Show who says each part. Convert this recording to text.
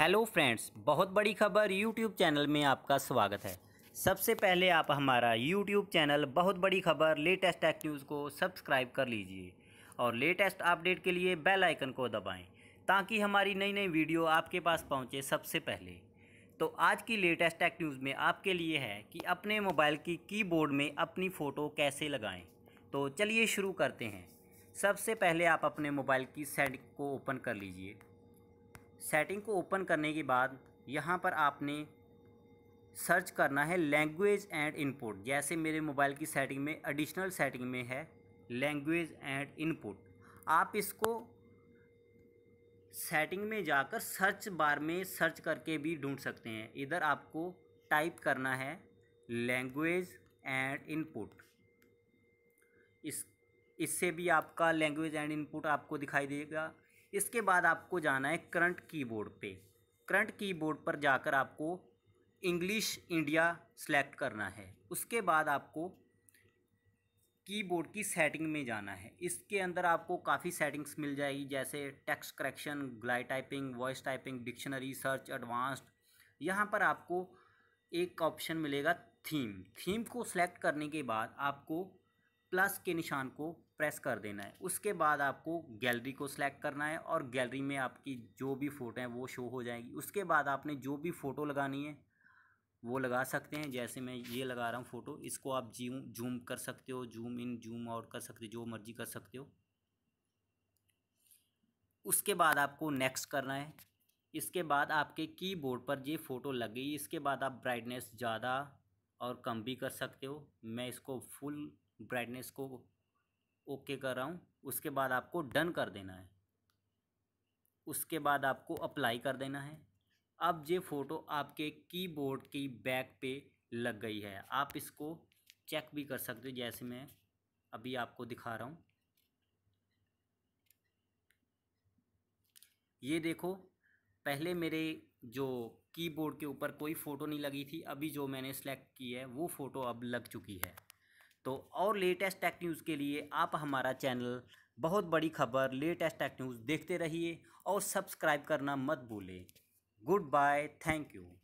Speaker 1: Hello friends, बहुत बड़ी खबर यूट्यूब चैनल में आपका स्वागत है। सबसे पहले आप हमारा यूट्यूब चैनल बहुत बड़ी खबर लेटेस्ट टेक न्यूज़ को सब्सक्राइब कर लीजिए और लेटेस्ट अपडेट के लिए बेल आइकन को दबाएं ताकि हमारी नई नई वीडियो आपके पास पहुंचे सबसे पहले। तो आज की लेटेस्ट टेक न्यूज़ में आपके लिए है कि अपने मोबाइल की कीबोर्ड में अपनी फ़ोटो कैसे लगाएँ। तो चलिए शुरू करते हैं। सबसे पहले आप अपने मोबाइल की सेटिंग को ओपन कर लीजिए। सेटिंग को ओपन करने के बाद यहाँ पर आपने सर्च करना है लैंग्वेज एंड इनपुट। जैसे मेरे मोबाइल की सेटिंग में एडिशनल सेटिंग में है लैंग्वेज एंड इनपुट। आप इसको सेटिंग में जाकर सर्च बार में सर्च करके भी ढूंढ सकते हैं। इधर आपको टाइप करना है लैंग्वेज एंड इनपुट। इससे भी आपका लैंग्वेज एंड इनपुट आपको दिखाई देगा। इसके बाद आपको जाना है करंट कीबोर्ड पे। करंट कीबोर्ड पर जाकर आपको इंग्लिश इंडिया सेलेक्ट करना है। उसके बाद आपको कीबोर्ड की सेटिंग में जाना है। इसके अंदर आपको काफ़ी सेटिंग्स मिल जाएगी, जैसे text correction, glide typing, voice typing, dictionary, search, advanced. यहाँ पर आपको एक ऑप्शन मिलेगा थीम। थीम को सेलेक्ट करने के बाद आपको प्लस के निशान को प्रेस कर देना है। उसके बाद आपको गैलरी को सिलेक्ट करना है और गैलरी में आपकी जो भी फ़ोटो हैं वो शो हो जाएगी। उसके बाद आपने जो भी फ़ोटो लगानी है वो लगा सकते हैं। जैसे मैं ये लगा रहा हूँ फ़ोटो, इसको आप जूम कर सकते हो, जूम इन जूम आउट कर सकते हो, जो मर्जी कर सकते हो। उसके बाद आपको नेक्स्ट करना है। इसके बाद आपके कीबोर्ड पर ये फ़ोटो लग गई। इसके बाद आप ब्राइटनेस ज़्यादा और कम भी कर सकते हो। मैं इसको फुल ब्राइटनेस को ओके कर रहा हूँ। उसके बाद आपको डन कर देना है। उसके बाद आपको अप्लाई कर देना है। अब ये फ़ोटो आपके कीबोर्ड की बैक पे लग गई है। आप इसको चेक भी कर सकते हो, जैसे मैं अभी आपको दिखा रहा हूँ। ये देखो, पहले मेरे जो कीबोर्ड के ऊपर कोई फ़ोटो नहीं लगी थी, अभी जो मैंने सेलेक्ट की है वो फ़ोटो अब लग चुकी है। तो और लेटेस्ट टेक न्यूज़ के लिए आप हमारा चैनल बहुत बड़ी खबर लेटेस्ट टेक न्यूज़ देखते रहिए और सब्सक्राइब करना मत भूलें। Good bye, thank you.